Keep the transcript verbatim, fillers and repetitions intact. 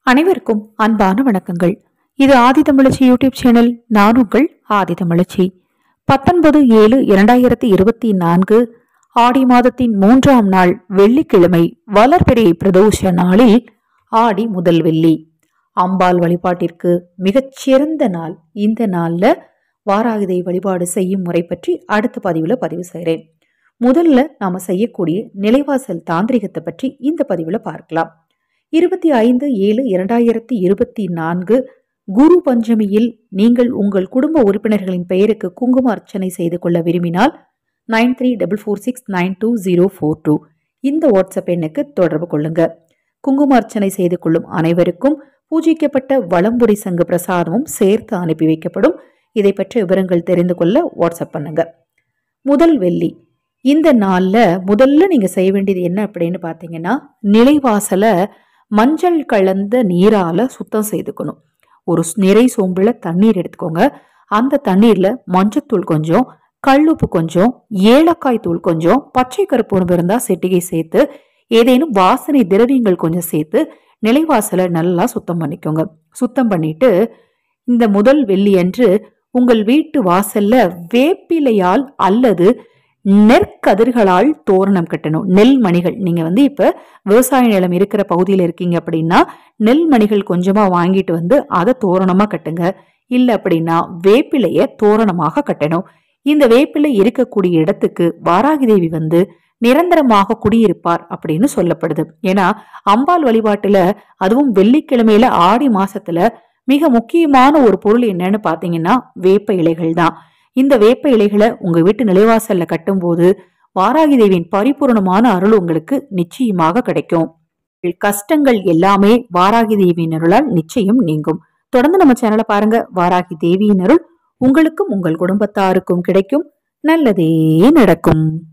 அனைவருக்கும் அன்பான வணக்கங்கள். இது ஆதிதமிழச்சி யூடியூப் சேனல். நான் உங்கள் ஆதிதமிழச்சி. பத்தொன்பது ஏழு இரண்டாயிரத்தி இருபத்தி நான்கு ஆடி மாதத்தின் மூன்றாம் நாள் வெள்ளிக்கிழமை வளர்பிறை பிரதோஷ நாளில் ஆடி முதல் வெள்ளி அம்பாள் வழிபாட்டிற்கு மிகச்சிறந்த நாள். இந்த நாள்ல வாராகிதை வழிபாடு செய்யும் முறை பற்றி அடுத்த பதிவுல பதிவு செய்கிறேன். முதல்ல நாம செய்யக்கூடிய நிலைவாசல் தாந்திரிகத்தை பற்றி இந்த பதிவுல பார்க்கலாம். இருபத்தி ஐந்து ஏழு இரண்டாயிரத்தி இருபத்தி நான்கு குரு பஞ்சமியில் நீங்கள் உங்கள் குடும்ப உறுப்பினர்களின் பெயருக்கு குங்கும அர்ச்சனை செய்து கொள்ள விரும்பினால் nine three double four six nine two zero four two இந்த வாட்ஸ்அப் எண்ணுக்கு தொடர்பு கொள்ளுங்க. குங்கும அர்ச்சனை செய்து கொள்ளும் அனைவருக்கும் பூஜிக்கப்பட்ட வலம்புரி சங்கு பிரசாதமும் சேர்த்து அனுப்பி வைக்கப்படும். இதை பற்றிய விவரங்கள் தெரிந்து கொள்ள வாட்ஸ்அப் பண்ணுங்க. முதல் வெள்ளி இந்த நாள்ல முதல்ல நீங்க செய்ய வேண்டியது என்ன அப்படின்னு பாத்தீங்கன்னா, நிலைவாசல மஞ்சள் கலந்த நீரால சுத்தம் செய்துக்கணும். ஒரு நிறை சோம்புல தண்ணீர் எடுத்துக்கோங்க. அந்த தண்ணீர்ல மஞ்சத்தூள் கொஞ்சம், கல்லுப்பு கொஞ்சம், ஏலக்காய் தூள் கொஞ்சம், பச்சை கருப்பு இருந்தா செட்டிகை சேர்த்து ஏதேனும் வாசனை திரவியங்கள் கொஞ்சம் சேர்த்து நிலைவாசலை நல்லா சுத்தம் பண்ணிக்கோங்க. சுத்தம் பண்ணிட்டு இந்த முதல் வெள்ளி அன்று உங்கள் வீட்டு வாசல்ல வேப்பிலையால் அல்லது நெற்கதிர்களால் தோரணம் கட்டணும். நெல் மணிகள், நீங்க வந்து இப்ப விவசாய நிலம் இருக்கிற பகுதியில இருக்கீங்க அப்படின்னா நெல் மணிகள் கொஞ்சமா வாங்கிட்டு வந்து அதை தோரணமா கட்டுங்க. இல்ல அப்படின்னா வேப்பிலைய தோரணமாக கட்டணும். இந்த வேப்பிலை இருக்கக்கூடிய இடத்துக்கு வாராகி தேவி வந்து நிரந்தரமாக குடியிருப்பார் அப்படின்னு சொல்லப்படுது. ஏன்னா அம்பாள் வழிபாட்டுல அதுவும் வெள்ளிக்கிழமையில ஆடி மாசத்துல மிக முக்கியமான ஒரு பொருள் என்னன்னு பாத்தீங்கன்னா வேப்ப இலைகள் தான். இந்த வேப்ப இலைகளை உங்க வீட்டு நிலைவாசல்ல கட்டும் போது வாராகி தேவியின் பரிபூர்ணமான அருள் உங்களுக்கு நிச்சயமாக கிடைக்கும். கஷ்டங்கள் எல்லாமே வாராகி தேவியின் அருளால் நிச்சயம் நீங்கும். தொடர்ந்து நம்ம சேனலை பாருங்க. வாராகி தேவியின் அருள் உங்களுக்கும் உங்கள் குடும்பத்தாருக்கும் கிடைக்கும். நல்லதே நடக்கும்.